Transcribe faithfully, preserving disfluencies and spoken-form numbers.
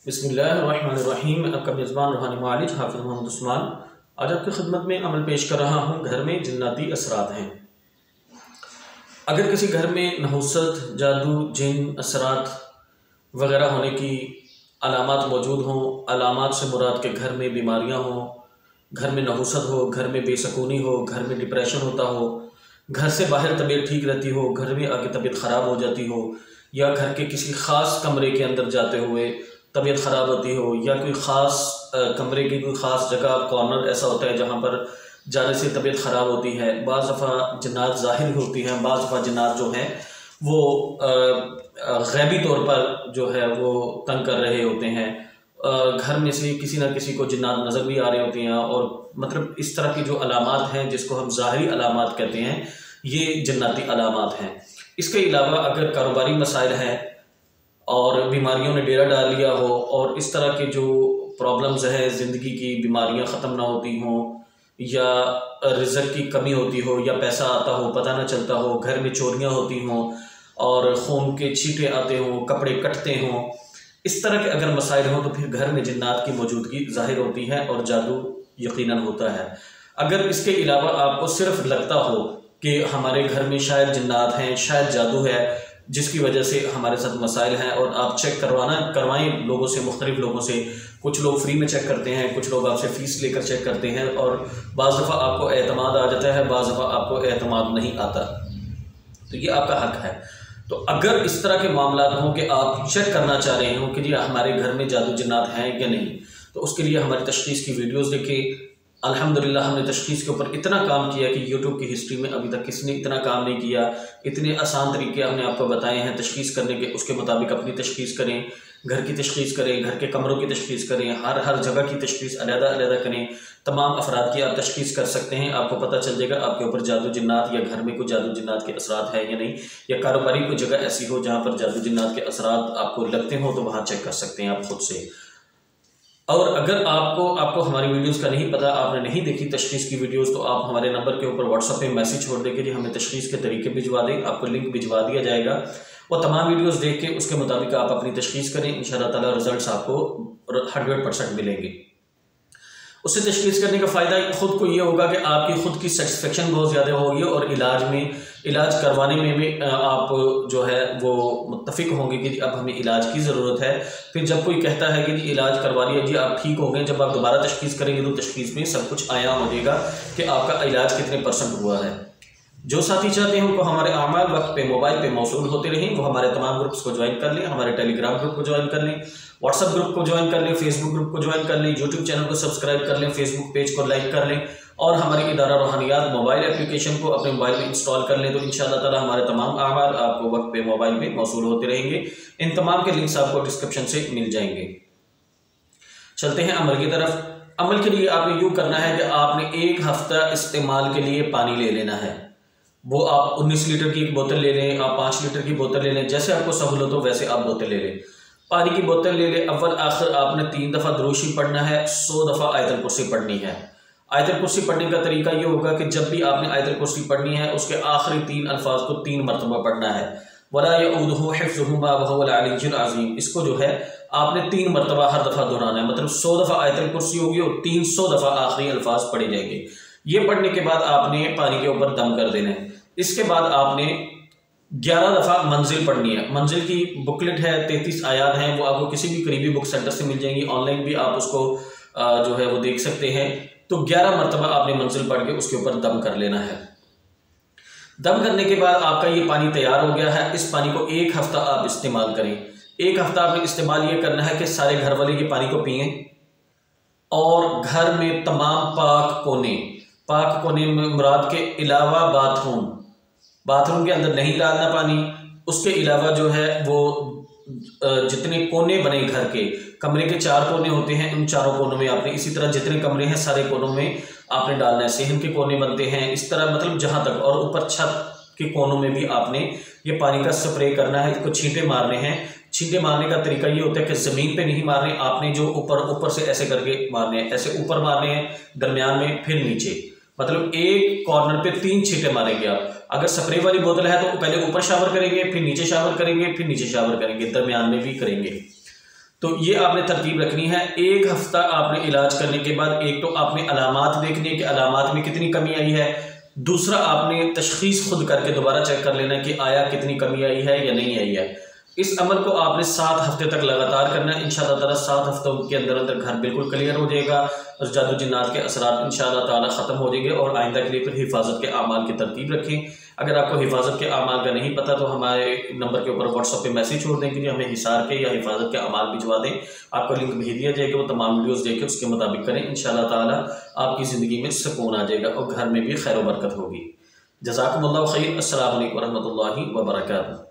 बिस्मिल्लाहिर्रहमानिर्रहीम। आपका मेज़बान रूहानी मालिज हाफिज़ मोहम्मद उस्मान आज आपकी खिदमत में अमल पेश कर रहा हूँ। घर में जिन्नाती असरात हैं। अगर किसी घर में नहुसत, जादू, जिन, असरात वगैरह होने की अलामात मौजूद हों, अलामात से मुराद के घर में बीमारियाँ हों, घर में नहुसत हो, घर में बेसकूनी हो, घर में डिप्रेशन होता हो, घर से बाहर तबीयत ठीक रहती हो, घर में आके तबीयत ख़राब हो जाती हो, या घर के किसी ख़ास कमरे के अंदर जाते हुए तबीयत ख़राब होती हो, या कोई ख़ास कमरे की कोई ख़ास जगह कॉर्नर ऐसा होता है जहाँ पर जाने से तबीयत ख़राब होती है। बाज़ दफ़ा जन्नात ज़ाहिर होती हैं, बाज़ दफ़ा जन्नात जो हैं वो ग़ैबी तौर पर जो है वो तंग कर रहे होते हैं। घर में से किसी ना किसी को जिन्नात नज़र भी आ रहे होते हैं, और मतलब इस तरह की जो अलामात हैं जिसको हम ज़ाहिरी अलामात कहते हैं, ये जन्नाती अलामात हैं। इसके अलावा अगर कारोबारी मसाइल हैं और बीमारियों ने डेरा डाल लिया हो, और इस तरह के जो प्रॉब्लम्स हैं, ज़िंदगी की बीमारियां ख़त्म ना होती हों, या रिज़्क़ की कमी होती हो, या पैसा आता हो पता ना चलता हो, घर में चोरियां होती हों और खून के छींटे आते हों, कपड़े कटते हों, इस तरह के अगर मसाइल हों तो फिर घर में जिन्नात की मौजूदगी ज़ाहिर होती है और जादू यकीनन होता है। अगर इसके अलावा आपको सिर्फ लगता हो कि हमारे घर में शायद जिन्नात हैं, शायद जादू है, जिसकी वजह से हमारे साथ मसाइल हैं, और आप चेक करवाना करवाएं लोगों से, मुख्तलिफ लोगों से। कुछ लोग फ्री में चेक करते हैं, कुछ लोग आपसे फ़ीस लेकर चेक करते हैं, और बाज़ दफ़ा आपको एतमाद आ जाता है, बाज़ दफ़ा आपको एतमाद नहीं आता। तो ये आपका हक है। तो अगर इस तरह के मामला हों कि आप चेक करना चाह रहे हो कि जी हमारे घर में जादू जिन्नात हैं या नहीं, तो उसके लिए हमारी तशख़ीस की वीडियोज़ देखें। अल्हम्दुलिल्लाह हमने तशख़ीस के ऊपर इतना काम किया कि यूट्यूब की हिस्ट्री में अभी तक किसी ने इतना काम नहीं किया। इतने आसान तरीके हमने आपको बताए हैं तशख़ीस करने के, उसके मुताबिक अपनी तशख़ीस करें, घर की तशख़ीस करें, घर के कमरों की तशख़ीस करें, हर हर जगह की तशख़ीस अलग अलग करें। तमाम अफराद की आप तशख़ीस कर सकते हैं, आपको पता चल जाएगा आपके ऊपर जादू जिन्नात या घर में कोई जादू जिन्नात के असरात है या नहीं, या कारोबारी कोई जगह ऐसी हो जहाँ पर जादू जिन्नात के असरात आपको लगते हो, तो वहाँ चेक कर सकते हैं आप खुद से। और अगर आपको आपको हमारी वीडियोस का नहीं पता, आपने नहीं देखी तशख़ीस की वीडियोस, तो आप हमारे नंबर के ऊपर व्हाट्सएप पे मैसेज छोड़ दें कि हमें तशख़ीस के तरीके भिजवा दें, आपको लिंक भिजवा दिया जाएगा। और तमाम वीडियोस देख के उसके मुताबिक आप अपनी तशख़ीस करें, इंशाअल्लाह ताला रिजल्ट्स आपको हंड्रेड परसेंट मिलेंगे। उससे तशख़ीस करने का फ़ायदा ख़ुद को ये होगा कि आपकी ख़ुद की सेटिस्फेक्शन बहुत ज़्यादा होगी, और इलाज में इलाज करवाने में भी आप जो है वो मुत्तफ़िक होंगे कि अब हमें इलाज की ज़रूरत है। फिर जब कोई कहता है कि जी इलाज करवा लिया, जी आप ठीक हो गए, जब आप दोबारा तशख़ीस करेंगे तो तशख़ीस में सब कुछ आया हो जाएगा कि आपका इलाज कितने परसेंट हुआ है। जो साथी चाहते हैं उनको हमारे आमाल वक्त पे मोबाइल पे मौसूल होते रहें, वो हमारे तमाम ग्रुप्स को ज्वाइन कर लें, हमारे टेलीग्राम ग्रुप को ज्वाइन कर लें, व्हाट्सएप ग्रुप को ज्वाइन कर लें, फेसबुक ग्रुप को ज्वाइन कर लें, यूट्यूब चैनल को सब्सक्राइब कर लें, फेसबुक पेज को लाइक कर लें, और हमारी इदारा रूहानियात मोबाइल एप्लीकेशन को अपने मोबाइल में इंस्टॉल कर लें। तो इंशाअल्लाह ताला हमारे तमाम आमाल आपको वक्त पे मोबाइल में मौसूल होते रहेंगे। इन तमाम के लिंक्स आपको डिस्क्रिप्शन से मिल जाएंगे। चलते हैं अमल की तरफ। अमल के लिए आपने यूँ करना है कि आपने एक हफ्ता इस्तेमाल के लिए पानी ले लेना है। वो आप उन्नीस लीटर की एक बोतल ले लें, आप पाँच लीटर की बोतल ले लें, जैसे आपको सहूलत हो वैसे आप बोतल ले लें। पानी की बोतल ले लें। अव्वल आखिर आपने तीन दफ़ा दुरूशी पढ़ना है, सौ दफ़ा आयतुल कुर्सी पढ़नी है। आयतुल कुर्सी पढ़ने का तरीका ये होगा कि जब भी आपने आयतुल कुर्सी पढ़नी है, उसके आखिरी तीन अल्फाज को तीन मरतबा पढ़ना है। वला यऊदुहु हिफ्ज़ुहुमा व हुवल अलिय्युल अज़ीम। इसको जो है आपने तीन मरतबा हर दफ़ा दोहराना है, मतलब सौ दफ़ा आयतुल कुर्सी होगी और तीन सौ दफ़ा आखिरी अल्फाज पढ़े जाएंगे। ये पढ़ने के बाद आपने पानी के ऊपर दम कर देना है। इसके बाद आपने ग्यारह दफ़ा मंजिल पढ़नी है। मंजिल की बुकलेट है, तैंतीस आयात हैं, वो आपको किसी भी करीबी बुक सेंटर से मिल जाएंगी, ऑनलाइन भी आप उसको जो है वो देख सकते हैं। तो ग्यारह मरतबा आपने मंजिल पढ़ के उसके ऊपर दम कर लेना है। दम करने के बाद आपका ये पानी तैयार हो गया है। इस पानी को एक हफ्ता आप इस्तेमाल करें। एक हफ्ता आपने इस्तेमाल ये करना है कि सारे घर वाले ये पानी को पिएं, और घर में तमाम पाक कोने, पाक कोने में मुराद के अलावा बाथरूम, बाथरूम के अंदर नहीं डालना पानी। उसके अलावा जो है वो जितने कोने बने घर के, कमरे के चार कोने होते हैं, उन चारों कोनों में आपने इसी तरह जितने कमरे हैं सारे कोनों में आपने डालना है। सेहन के कोने बनते हैं इस तरह, मतलब जहाँ तक, और ऊपर छत के कोनों में भी आपने ये पानी का स्प्रे करना है। इसको छींटे मारने हैं। छींटे मारने का तरीका ये होता है कि ज़मीन पे नहीं मारने, आपने जो ऊपर ऊपर से ऐसे करके मारने हैं, ऐसे ऊपर मारने हैं, दरमियान में, फिर नीचे, मतलब एक कॉर्नर पे तीन छींटे मारेंगे आप। अगर स्प्रे वाली बोतल है तो पहले ऊपर शावर करेंगे, फिर नीचे शावर करेंगे, फिर नीचे शावर करेंगे, दरमियान में भी करेंगे। तो ये आपने तरकीब रखनी है। एक हफ्ता आपने इलाज करने के बाद एक तो आपने अलामात देखनी है कि अलामात में कितनी कमी आई है, दूसरा आपने तशखीस खुद करके दोबारा चेक कर लेना है कि आया कितनी कमी आई है या नहीं आई है। इस अमल को आपने सात हफ्ते तक लगातार करना है। इंशाअल्लाह ताला सात हफ्तों के अंदर अंदर घर बिल्कुल क्लियर हो जाएगा और जादू जिन्नात के असरात इंशाअल्लाह ताला ख़त्म हो जाएंगे। और आइंदा के लिए फिर हिफाजत के अमाल की तरतीब रखें। अगर आपको हिफाजत के अमाल का नहीं पता तो हमारे नंबर के ऊपर व्हाट्सएप पे मैसेज छोड़ दें कि हमें हिसार के या हिफाजत के अमाल भिजवा दें। आपको लिंक भेज दिया जाएगा, वो तमाम वीडियोस देख के उसके मुताबिक करें। इंशाअल्लाह ताला आपकी ज़िंदगी में सुकून आ जाएगा और घर में भी खैर बरकत होगी। जज़ाकुमुल्लाहु खैर। अस्सलामु अलैकुम व रहमतुल्लाहि व बरकातुहू।